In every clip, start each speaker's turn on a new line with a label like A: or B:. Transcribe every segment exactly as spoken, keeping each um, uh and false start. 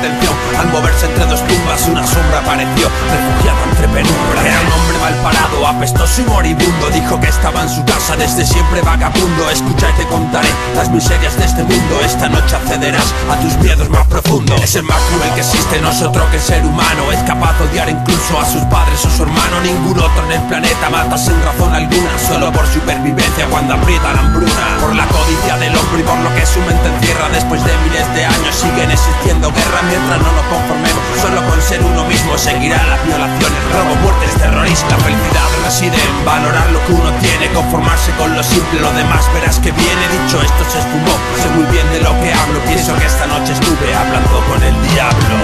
A: atención. Al moverse entre dos tumbas una sombra apareció, refugiado entre penumbra. Era un hombre mal parado, apestoso y moribundo. Dijo que estaba en su casa desde siempre vagabundo. Escucha y te contaré las miserias de este mundo. Esta noche accederás a tus miedos más profundos. Es el más cruel que existe, no es otro que el ser humano. Es capaz de odiar incluso a sus padres o su hermano. Ningún otro en el planeta mata sin razón alguna, solo por supervivencia cuando aprieta la hambruna. Por la codicia del hombre y por lo que su mente encierra. Después de miles de años siguen existiendo guerras. Mientras no nos conformemos solo con ser uno mismo, seguirán las violaciones, robo, muertes, terroristas. La felicidad reside en valorar lo que uno tiene, conformarse con lo simple, lo demás verás que viene. Dicho esto se esfumó, sé muy bien de lo que hablo. Pienso que esta noche estuve hablando con el diablo.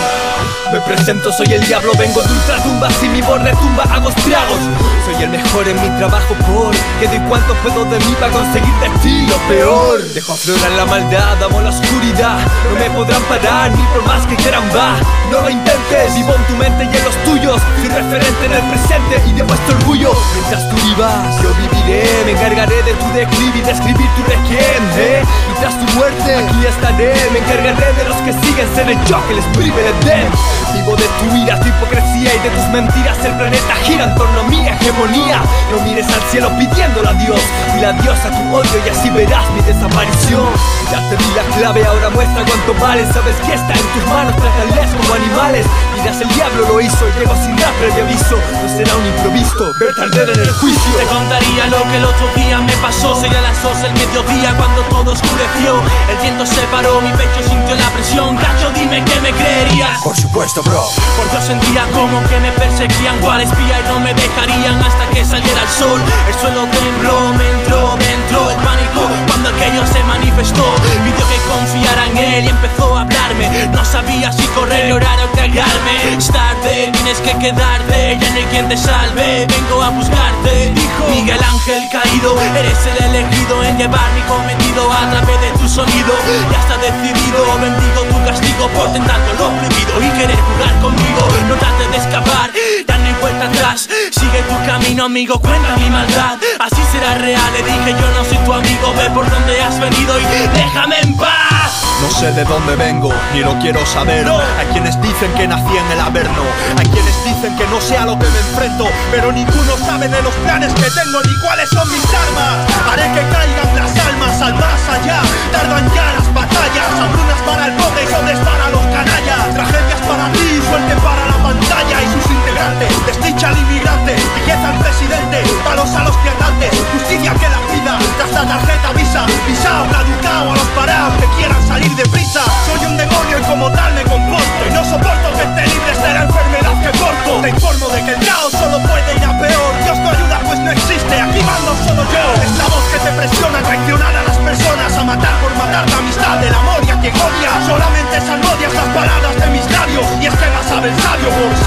B: Me presento, soy el diablo, vengo de ultratumbas y mi voz retumba, hago estragos. Soy el mejor en mi trabajo porque doy cuanto puedo de mí para conseguir de ti lo peor. Dejo aflorar la maldad, amo la oscuridad, no me podrán parar ni por más que quieran va. No lo intentes, vivo en tu mente y en los tuyos. Soy referente en el presente y de vuestro orgullo. Mientras tú vivas, yo viviré, me encargaré de tu declive y de escribir tu requiem, ¿eh? Y tras tu muerte, aquí estaré, me encargaré de los que siguen, seré yo que les prive de dem. Vivo de tu ira, tu hipocresía y de tus mentiras. El planeta gira en torno a mi hegemonía. No mires al cielo pidiéndole a Dios, dile adiós a tu odio y así verás mi desaparición. Ya te di la clave, ahora muestra cuánto vales. Sabes que está en tus manos, trátales como animales. Dirás el diablo lo hizo, llego sin dar previo aviso. No será un improviso, ver tarde en el juicio.
C: Te contaría lo que el otro día me pasó. Sería las dos del mediodía cuando todo oscureció. El viento se paró, mi pecho sintió la presión. Cacho, dime que me creerías.
A: Por supuesto, bro.
C: Porque yo sentía como que me perseguían, cual espía, y no me dejarían hasta que saliera el sol. El suelo tembló, me entró dentro el pánico cuando aquello se manifestó. Pidió que confiara en él y empezó a hablarme. No sabía si correr, llorar o cagarme. Es tarde, tienes que quedarte, ya no hay quien te salve. Vengo a buscarte, dijo Miguel Ángel caído. Eres el elegido en llevar mi cometido a través de tu sonido. Ya está decidido, bendigo tu castigo por tentar con lo prohibido y querer jugar conmigo. No trates de escapar, ya no hay vuelta atrás. Sigue tu camino, amigo, cuenta mi maldad. Así será real, le dije yo no soy tu amigo. Ve por donde has venido y déjame en paz.
D: No sé de dónde vengo, ni lo quiero saber.
C: No.
D: Hay quienes dicen que nací en el Averno, hay quienes dicen que no sé a lo que me enfrento, pero ninguno sabe de los planes que tengo ni cuáles son mis armas. Haré que caigan las almas al más allá. Tardan ya las batallas, hambrunas para el pobre y sobres para los canallas. Tragedias para ti, suerte para la pantalla y sus integrantes. Desdicha al inmigrante, belleza al presidente, palos a los piatantes, justicia que la pida. Tras la tarjeta visa, pisao, caducao a los parados que quieran salir deprisa. Soy un demonio y como tal me comporto, y no soporto que esté libres de la enfermedad que porto. Te informo de que el caos solo puede ir a peor. Dios no ayuda pues no existe, aquí mando solo yo. Es la voz que te presiona a traicionar a las personas, a matar por matar la amistad, el amor y a quien odia. Solamente salmodias las palabras de mis labios, y es que la sabe el sabio por